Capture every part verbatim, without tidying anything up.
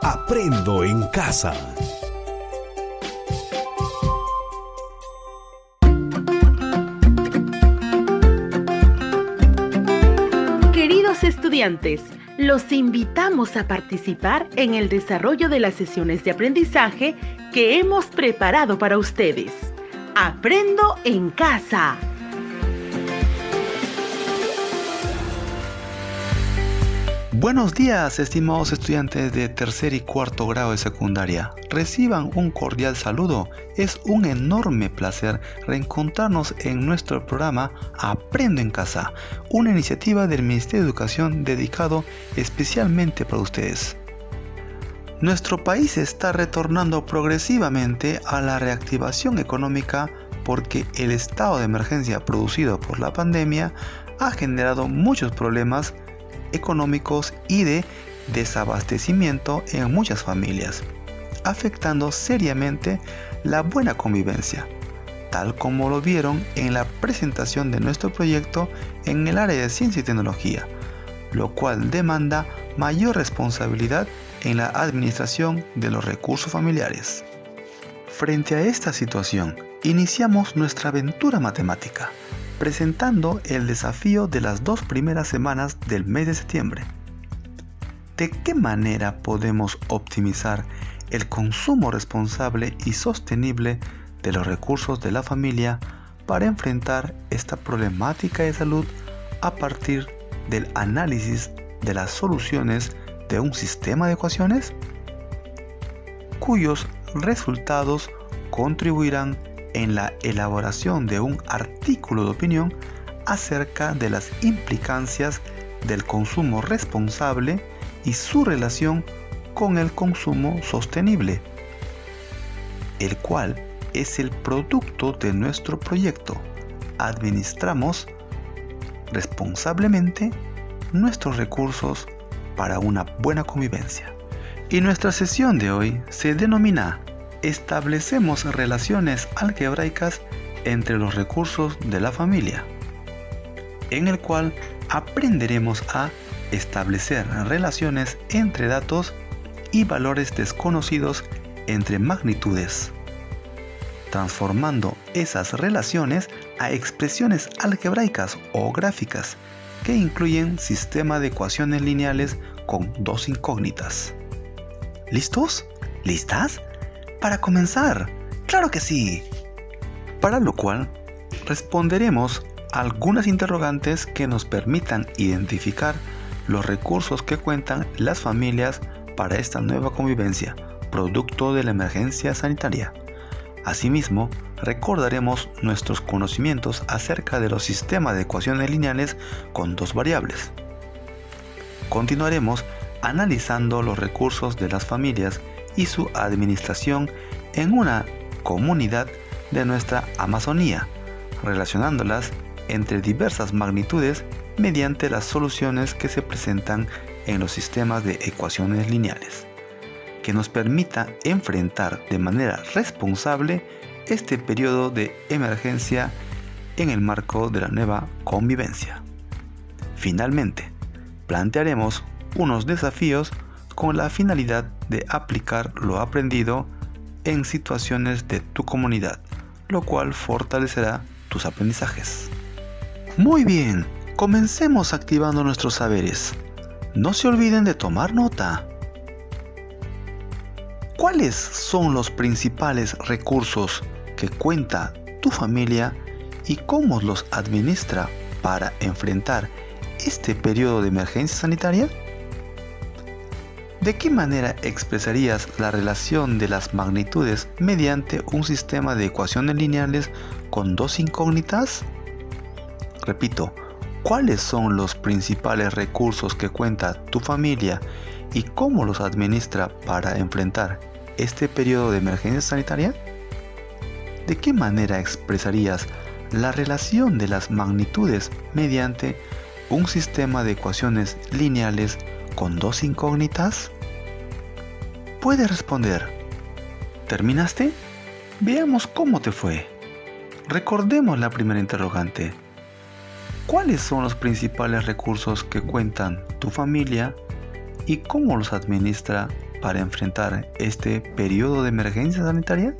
Aprendo en casa. Queridos estudiantes, los invitamos a participar en el desarrollo de las sesiones de aprendizaje que hemos preparado para ustedes. Aprendo en casa. Buenos días, estimados estudiantes de tercer y cuarto grado de secundaria. Reciban un cordial saludo. Es un enorme placer reencontrarnos en nuestro programa Aprendo en Casa, una iniciativa del Ministerio de Educación dedicado especialmente para ustedes. Nuestro país está retornando progresivamente a la reactivación económica porque el estado de emergencia producido por la pandemia ha generado muchos problemas económicos y de desabastecimiento en muchas familias, afectando seriamente la buena convivencia, tal como lo vieron en la presentación de nuestro proyecto en el área de ciencia y tecnología, lo cual demanda mayor responsabilidad en la administración de los recursos familiares. Frente a esta situación, iniciamos nuestra aventura matemática, presentando el desafío de las dos primeras semanas del mes de septiembre. ¿De qué manera podemos optimizar el consumo responsable y sostenible de los recursos de la familia para enfrentar esta problemática de salud a partir del análisis de las soluciones de un sistema de ecuaciones? Cuyos resultados contribuirán en la elaboración de un artículo de opinión acerca de las implicancias del consumo responsable y su relación con el consumo sostenible, el cual es el producto de nuestro proyecto. Administramos responsablemente nuestros recursos para una buena convivencia. Y nuestra sesión de hoy se denomina Establecemos relaciones algebraicas entre los recursos de la familia, en el cual aprenderemos a establecer relaciones entre datos y valores desconocidos entre magnitudes, transformando esas relaciones a expresiones algebraicas o gráficas que incluyen sistema de ecuaciones lineales con dos incógnitas. ¿Listos? ¿Listas? Para comenzar, ¡claro que sí! Para lo cual, responderemos algunas interrogantes que nos permitan identificar los recursos que cuentan las familias para esta nueva convivencia, producto de la emergencia sanitaria. Asimismo, recordaremos nuestros conocimientos acerca de los sistemas de ecuaciones lineales con dos variables. Continuaremos analizando los recursos de las familias y su administración en una comunidad de nuestra Amazonía, relacionándolas entre diversas magnitudes mediante las soluciones que se presentan en los sistemas de ecuaciones lineales, que nos permita enfrentar de manera responsable este periodo de emergencia en el marco de la nueva convivencia. Finalmente, plantearemos unos desafíos con la finalidad de aplicar lo aprendido en situaciones de tu comunidad, lo cual fortalecerá tus aprendizajes. Muy bien, comencemos activando nuestros saberes. No se olviden de tomar nota. ¿Cuáles son los principales recursos que cuenta tu familia y cómo los administra para enfrentar este periodo de emergencia sanitaria? ¿De qué manera expresarías la relación de las magnitudes mediante un sistema de ecuaciones lineales con dos incógnitas? Repito, ¿cuáles son los principales recursos que cuenta tu familia y cómo los administra para enfrentar este periodo de emergencia sanitaria? ¿De qué manera expresarías la relación de las magnitudes mediante un sistema de ecuaciones lineales con dos incógnitas? Puedes responder. ¿Terminaste? Veamos cómo te fue. Recordemos la primera interrogante. ¿Cuáles son los principales recursos que cuentan tu familia y cómo los administra para enfrentar este periodo de emergencia sanitaria?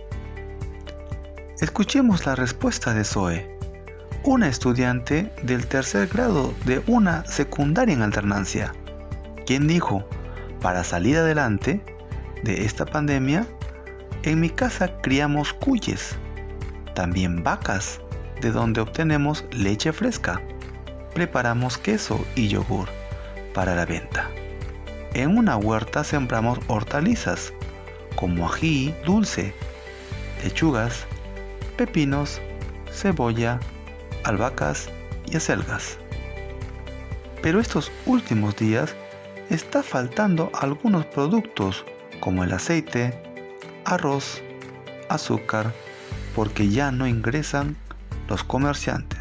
Escuchemos la respuesta de Zoe, una estudiante del tercer grado de una secundaria en alternancia, quien dijo: para salir adelante de esta pandemia, en mi casa criamos cuyes, también vacas, de donde obtenemos leche fresca. Preparamos queso y yogur para la venta. En una huerta sembramos hortalizas como ají dulce, lechugas, pepinos, cebolla, albahacas y acelgas. Pero estos últimos días está faltando algunos productos como el aceite, arroz, azúcar, porque ya no ingresan los comerciantes.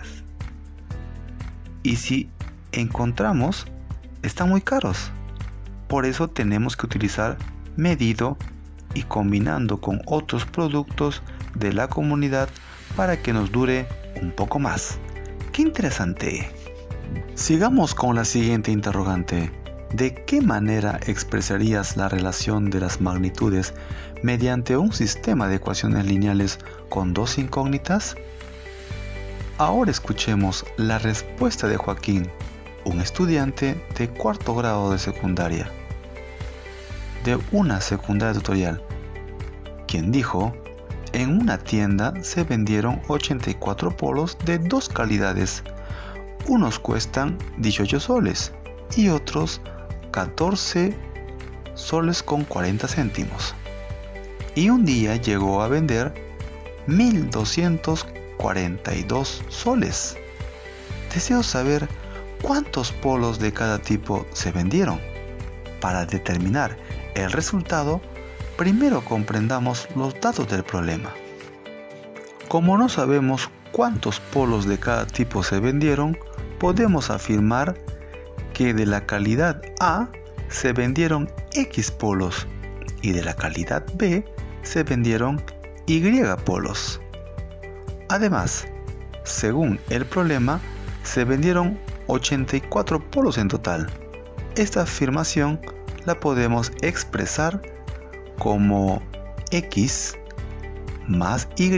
Y si encontramos, están muy caros. Por eso tenemos que utilizar medido y combinando con otros productos de la comunidad para que nos dure un poco más. ¡Qué interesante! Sigamos con la siguiente interrogante. ¿De qué manera expresarías la relación de las magnitudes mediante un sistema de ecuaciones lineales con dos incógnitas? Ahora escuchemos la respuesta de Joaquín, un estudiante de cuarto grado de secundaria, de una secundaria tutorial, quien dijo: en una tienda se vendieron ochenta y cuatro polos de dos calidades. Unos cuestan dieciocho soles y otros catorce soles con cuarenta céntimos. Y un día llegó a vender mil doscientos cuarenta y dos soles. Deseo saber cuántos polos de cada tipo se vendieron. Para determinar el resultado, primero comprendamos los datos del problema. Como no sabemos cuántos polos de cada tipo se vendieron, podemos afirmar que de la calidad A se vendieron X polos y de la calidad B se vendieron Y polos. Además, según el problema, se vendieron ochenta y cuatro polos en total. Esta afirmación la podemos expresar como X más Y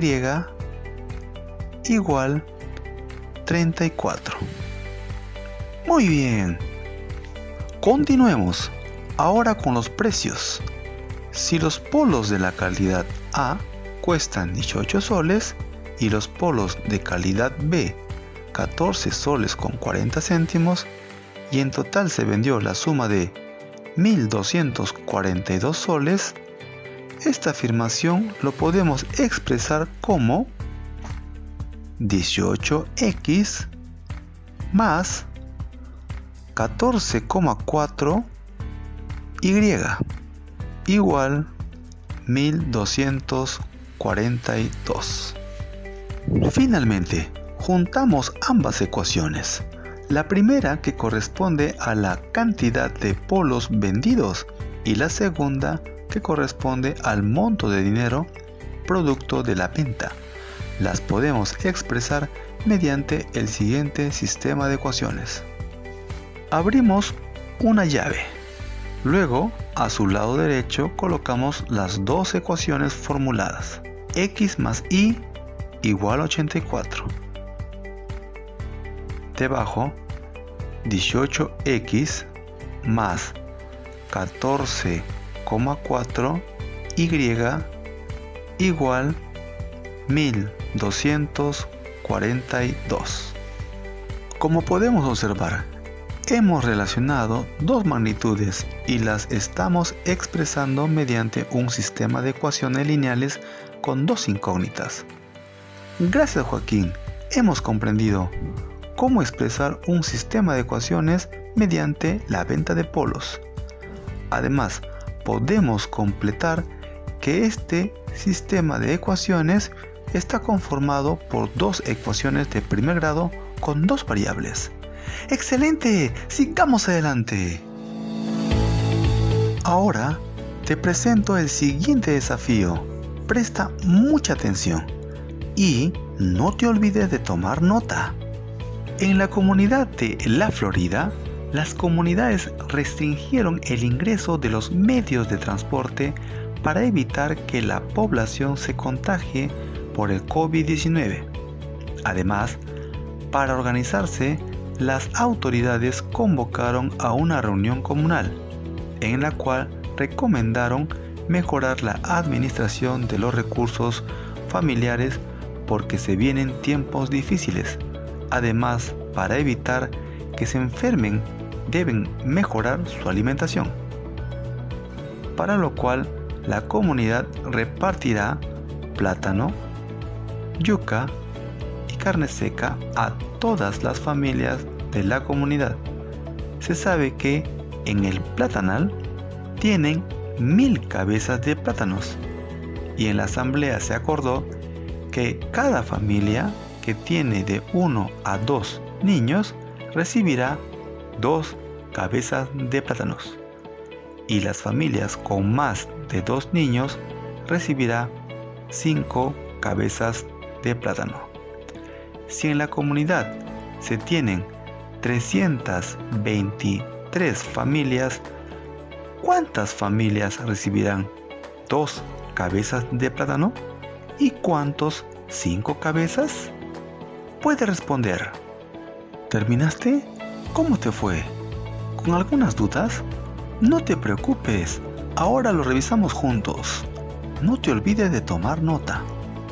igual treinta y cuatro. Muy bien. Continuemos ahora con los precios. Si los polos de la calidad A cuestan dieciocho soles y los polos de calidad B catorce soles con cuarenta céntimos y en total se vendió la suma de mil doscientos cuarenta y dos soles, esta afirmación lo podemos expresar como dieciocho equis más catorce coma cuatro Y igual mil doscientos cuarenta y dos. Finalmente, juntamos ambas ecuaciones. La primera, que corresponde a la cantidad de polos vendidos, y la segunda, que corresponde al monto de dinero producto de la venta. Las podemos expresar mediante el siguiente sistema de ecuaciones. Abrimos una llave. Luego, a su lado derecho colocamos las dos ecuaciones formuladas. X más Y igual ochenta y cuatro. Debajo, dieciocho equis más catorce coma cuatro Y igual mil doscientos cuarenta y dos. Como podemos observar, hemos relacionado dos magnitudes y las estamos expresando mediante un sistema de ecuaciones lineales con dos incógnitas. Gracias, Joaquín, hemos comprendido cómo expresar un sistema de ecuaciones mediante la venta de polos. Además, podemos completar que este sistema de ecuaciones está conformado por dos ecuaciones de primer grado con dos variables. ¡Excelente! ¡Sigamos adelante! Ahora te presento el siguiente desafío. Presta mucha atención y no te olvides de tomar nota. En la comunidad de La Florida las comunidades restringieron el ingreso de los medios de transporte para evitar que la población se contagie por el COVID diecinueve. Además, para organizarse, las autoridades convocaron a una reunión comunal, en la cual recomendaron mejorar la administración de los recursos familiares porque se vienen tiempos difíciles. Además, para evitar que se enfermen, deben mejorar su alimentación, para lo cual la comunidad repartirá plátano, yuca y carne seca a todas las familias de la comunidad. Se sabe que en el platanal tienen mil cabezas de plátanos y en la asamblea se acordó que cada familia que tiene de uno a dos niños recibirá dos cabezas de plátanos y las familias con más de dos niños recibirá cinco cabezas de plátano. Si en la comunidad se tienen trescientas veintitrés familias, ¿cuántas familias recibirán dos cabezas de plátano? ¿Y cuántos cinco cabezas? Puede responder. ¿Terminaste? ¿Cómo te fue? ¿Con algunas dudas? No te preocupes, ahora lo revisamos juntos. No te olvides de tomar nota.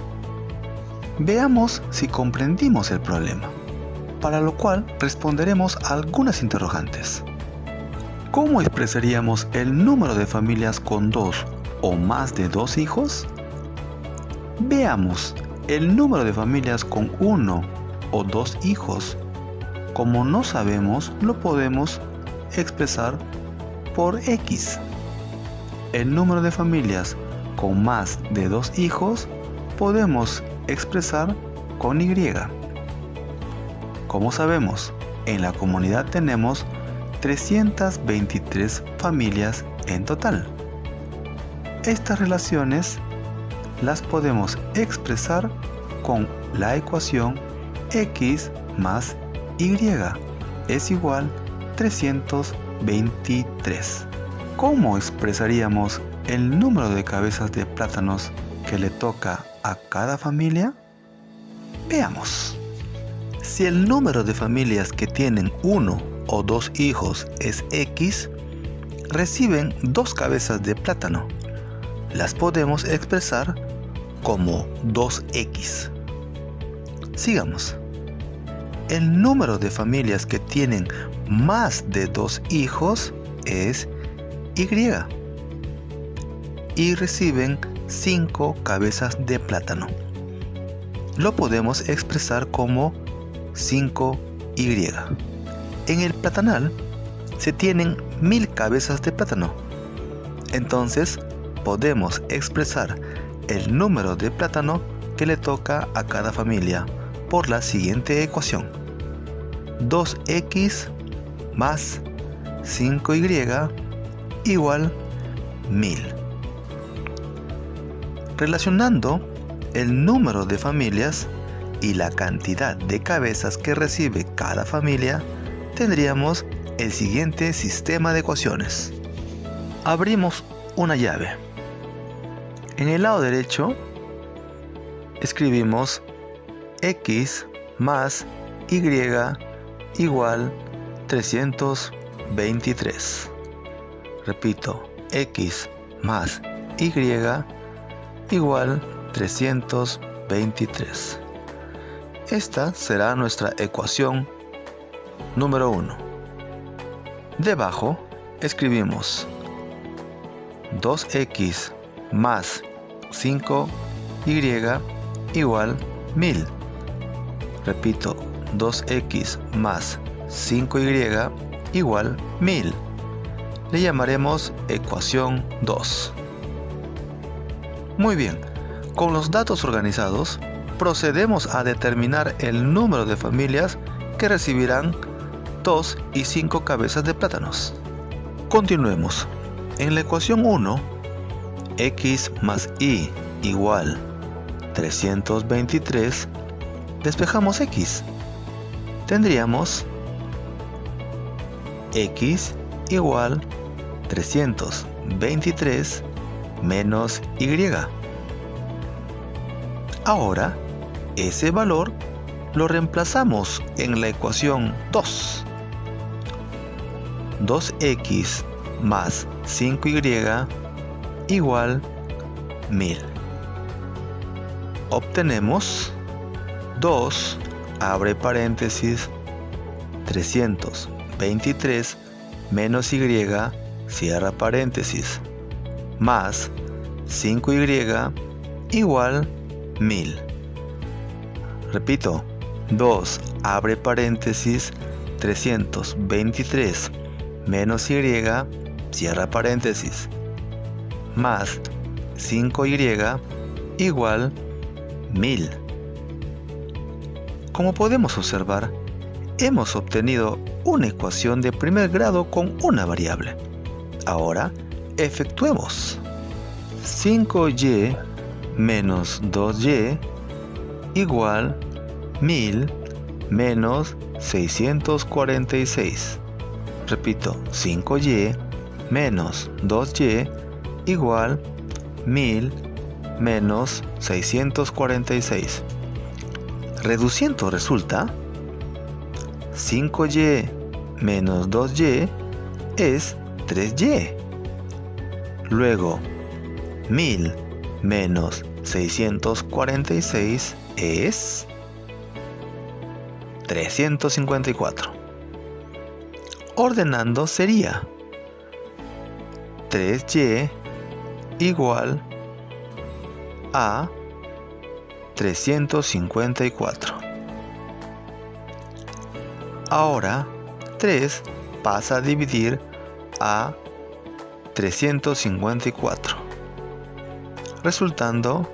Veamos si comprendimos el problema, para lo cual responderemos a algunas interrogantes. ¿Cómo expresaríamos el número de familias con dos o más de dos hijos? Veamos el número de familias con uno o dos hijos. Como no sabemos, lo podemos expresar por X. El número de familias con más de dos hijos podemos expresar con Y. Como sabemos, en la comunidad tenemos trescientas veintitrés familias en total. Estas relaciones las podemos expresar con la ecuación X más Y es igual a trescientos veintitrés. ¿Cómo expresaríamos el número de cabezas de plátanos que le toca a cada familia? Veamos. Si el número de familias que tienen uno o dos hijos es X, reciben dos cabezas de plátano. Las podemos expresar como dos X. Sigamos. El número de familias que tienen más de dos hijos es Y y reciben cinco cabezas de plátano. Lo podemos expresar como cinco Y. En el platanal se tienen mil cabezas de plátano. Entonces podemos expresar el número de plátano que le toca a cada familia por la siguiente ecuación: dos X más cinco Y igual mil. Relacionando el número de familias y la cantidad de cabezas que recibe cada familia, tendríamos el siguiente sistema de ecuaciones. Abrimos una llave. En el lado derecho escribimos X más Y igual trescientos veintitrés. Repito, X más Y igual trescientos veintitrés. Esta será nuestra ecuación número uno. Debajo escribimos dos X más cinco Y igual mil. Repito, dos X más cinco Y igual mil. Le llamaremos ecuación dos. Muy bien, con los datos organizados, procedemos a determinar el número de familias que recibirán dos y cinco cabezas de plátanos. Continuemos. En la ecuación uno, X más Y igual trescientos veintitrés, despejamos X. Tendríamos x igual trescientos veintitrés menos y. Ahora, ese valor lo reemplazamos en la ecuación dos. dos x más cinco y igual mil. Obtenemos dos, abre paréntesis, trescientos veintitrés menos y, cierra paréntesis, más cinco y igual mil. Repito, dos, abre paréntesis, trescientos veintitrés menos y, cierra paréntesis, más cinco y igual mil. Como podemos observar, hemos obtenido una ecuación de primer grado con una variable. Ahora, efectuemos. cinco y menos dos y igual mil menos seiscientos cuarenta y seis. Repito, cinco y menos dos y igual mil menos seiscientos cuarenta y seis. Reduciendo resulta cinco y menos dos y es tres y. Luego, mil menos seiscientos cuarenta y seis es trescientos cincuenta y cuatro. Ordenando sería tres y igual a trescientos cincuenta y cuatro. Ahora tres pasa a dividir a trescientos cincuenta y cuatro, resultando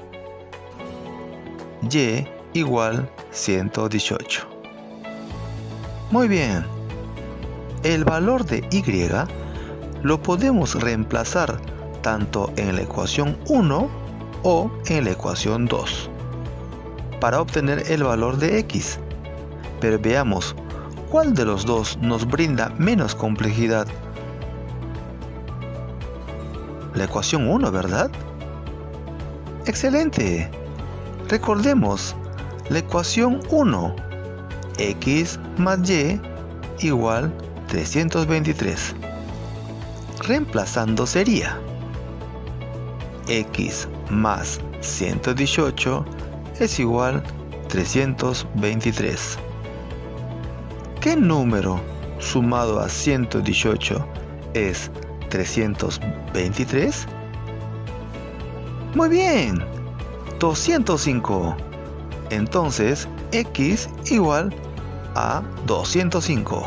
y igual ciento dieciocho. Muy bien, el valor de y lo podemos reemplazar tanto en la ecuación uno o en la ecuación dos para obtener el valor de x. Pero veamos, ¿cuál de los dos nos brinda menos complejidad? La ecuación uno, ¿verdad? ¡Excelente! Recordemos, la ecuación uno, x más y igual trescientos veintitrés. Reemplazando sería x más ciento dieciocho es igual trescientos veintitrés. ¿Qué número sumado a ciento dieciocho es trescientos veintitrés? Muy bien, doscientos cinco. Entonces, x igual a doscientos cinco.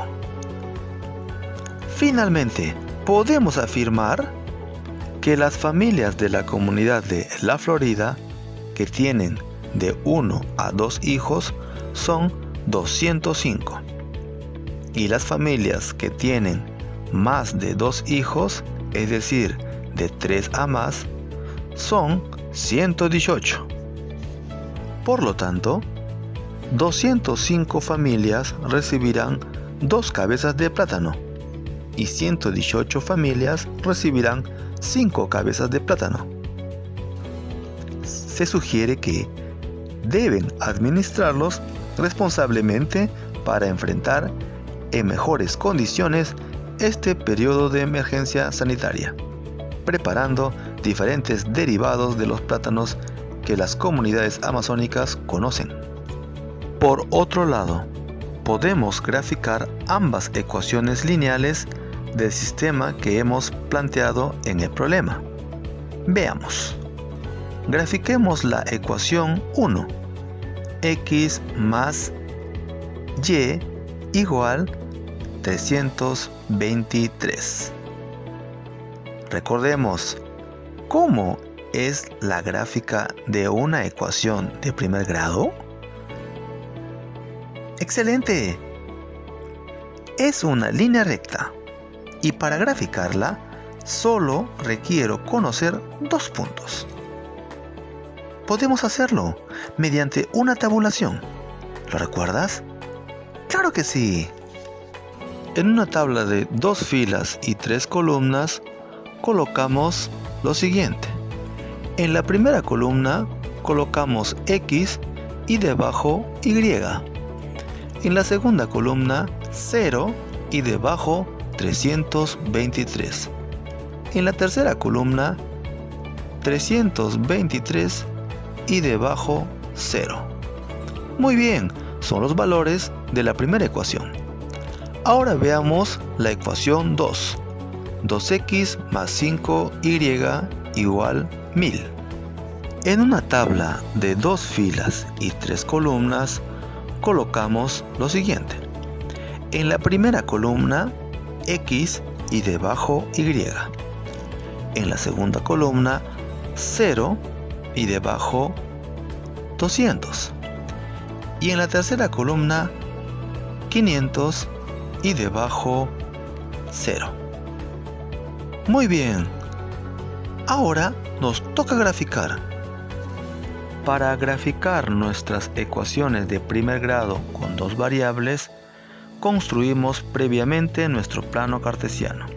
Finalmente, podemos afirmar que las familias de la comunidad de La Florida que tienen de uno a dos hijos son doscientos cinco. Y las familias que tienen más de dos hijos, es decir, de tres a más, son ciento dieciocho. Por lo tanto, doscientas cinco familias recibirán dos cabezas de plátano y ciento dieciocho familias recibirán cinco cabezas de plátano. Se sugiere que deben administrarlos responsablemente para enfrentar en mejores condiciones este periodo de emergencia sanitaria, preparando diferentes derivados de los plátanos que las comunidades amazónicas conocen. Por otro lado, podemos graficar ambas ecuaciones lineales del sistema que hemos planteado en el problema. Veamos. Grafiquemos la ecuación uno. X más y igual trescientos veintitrés. Recordemos, ¿cómo es la gráfica de una ecuación de primer grado? ¡Excelente! Es una línea recta. Y para graficarla, solo requiero conocer dos puntos. Podemos hacerlo mediante una tabulación. ¿Lo recuerdas? ¡Claro que sí! En una tabla de dos filas y tres columnas, colocamos lo siguiente. En la primera columna, colocamos X y debajo Y. En la segunda columna, cero y debajo trescientos veintitrés. En la tercera columna, trescientos veintitrés y debajo cero. Muy bien, son los valores de la primera ecuación. Ahora veamos la ecuación dos. dos x más cinco y igual mil. En una tabla de dos filas y tres columnas, colocamos lo siguiente. En la primera columna, X y debajo Y. En la segunda columna, cero y debajo doscientos. Y en la tercera columna, quinientos y debajo cero. Muy bien. Ahora nos toca graficar. Para graficar nuestras ecuaciones de primer grado con dos variables, construimos previamente nuestro plano cartesiano.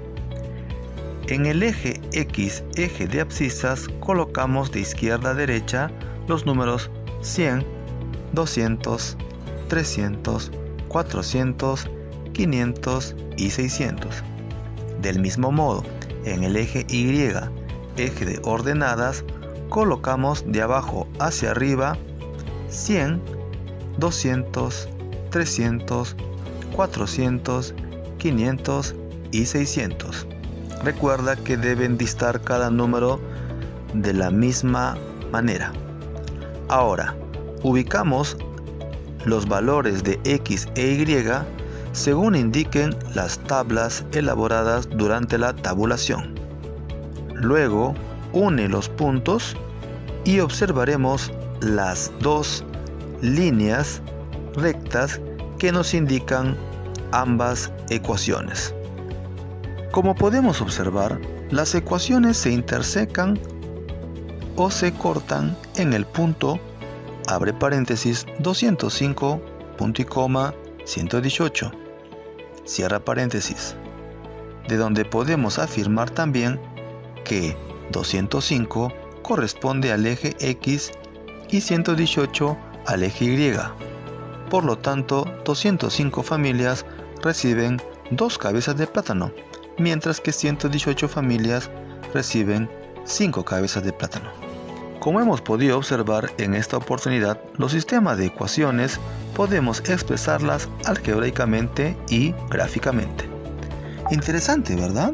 En el eje X, eje de abscisas, colocamos de izquierda a derecha los números cien, doscientos, trescientos, cuatrocientos, quinientos y seiscientos. Del mismo modo, en el eje Y, eje de ordenadas, colocamos de abajo hacia arriba cien, doscientos, trescientos, cuatrocientos, quinientos y seiscientos. Recuerda que deben distar cada número de la misma manera. Ahora, ubicamos los valores de X e Y según indiquen las tablas elaboradas durante la tabulación. Luego, une los puntos y observaremos las dos líneas rectas que nos indican ambas ecuaciones. Como podemos observar, las ecuaciones se intersecan o se cortan en el punto, abre paréntesis, doscientos cinco, punto y coma, ciento dieciocho, cierra paréntesis, de donde podemos afirmar también que doscientos cinco corresponde al eje X y ciento dieciocho al eje Y. Por lo tanto, doscientas cinco familias reciben dos cabezas de plátano, mientras que ciento dieciocho familias reciben cinco cabezas de plátano. Como hemos podido observar en esta oportunidad, los sistemas de ecuaciones podemos expresarlas algebraicamente y gráficamente. Interesante, ¿verdad?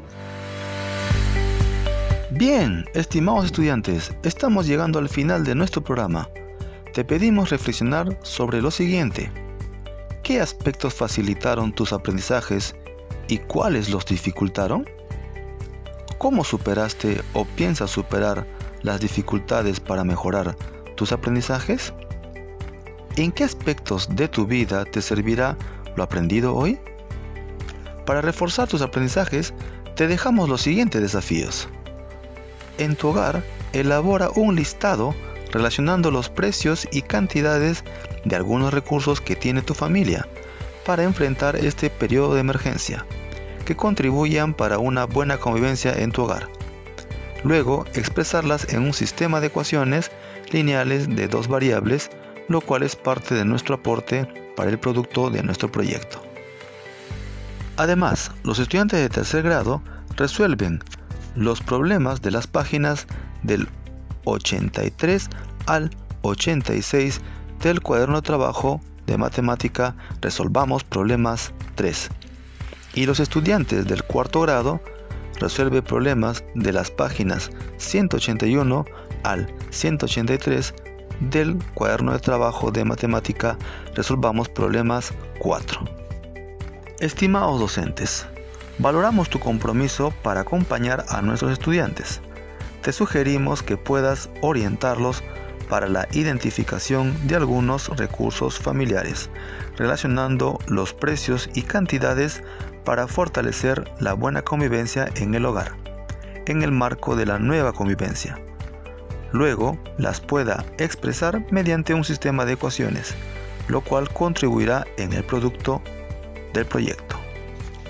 Bien, estimados estudiantes, estamos llegando al final de nuestro programa. Te pedimos reflexionar sobre lo siguiente. ¿Qué aspectos facilitaron tus aprendizajes y cuáles los dificultaron? ¿Cómo superaste o piensas superar las dificultades para mejorar tus aprendizajes? ¿En qué aspectos de tu vida te servirá lo aprendido hoy? Para reforzar tus aprendizajes, te dejamos los siguientes desafíos. En tu hogar, elabora un listado relacionando los precios y cantidades de algunos recursos que tiene tu familia para enfrentar este periodo de emergencia, que contribuyan para una buena convivencia en tu hogar. Luego, expresarlas en un sistema de ecuaciones lineales de dos variables, lo cual es parte de nuestro aporte para el producto de nuestro proyecto. Además, los estudiantes de tercer grado resuelven los problemas de las páginas del ochenta y tres al ochenta y seis del cuaderno de trabajo de matemática Resolvamos Problemas tres. Y los estudiantes del cuarto grado resuelven problemas de las páginas ciento ochenta y uno al ciento ochenta y tres del cuaderno de trabajo de matemática Resolvamos Problemas cuatro. Estimados docentes, valoramos tu compromiso para acompañar a nuestros estudiantes. Te sugerimos que puedas orientarlos para la identificación de algunos recursos familiares, relacionando los precios y cantidades para fortalecer la buena convivencia en el hogar, en el marco de la nueva convivencia. Luego, las pueda expresar mediante un sistema de ecuaciones, lo cual contribuirá en el producto del proyecto.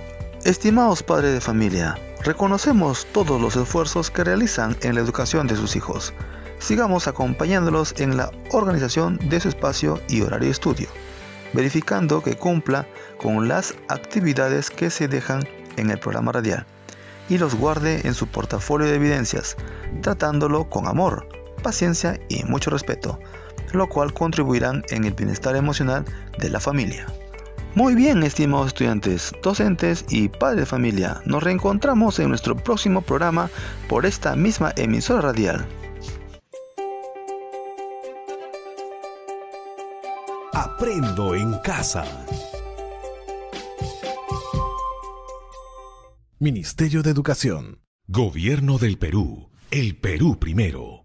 Estimados padres de familia, reconocemos todos los esfuerzos que realizan en la educación de sus hijos. Sigamos acompañándolos en la organización de su espacio y horario de estudio, verificando que cumpla con las actividades que se dejan en el programa radial y los guarde en su portafolio de evidencias, tratándolo con amor, paciencia y mucho respeto, lo cual contribuirán en el bienestar emocional de la familia. Muy bien, estimados estudiantes, docentes y padres de familia, nos reencontramos en nuestro próximo programa por esta misma emisora radial. Aprendo en casa. Ministerio de Educación. Gobierno del Perú. El Perú primero.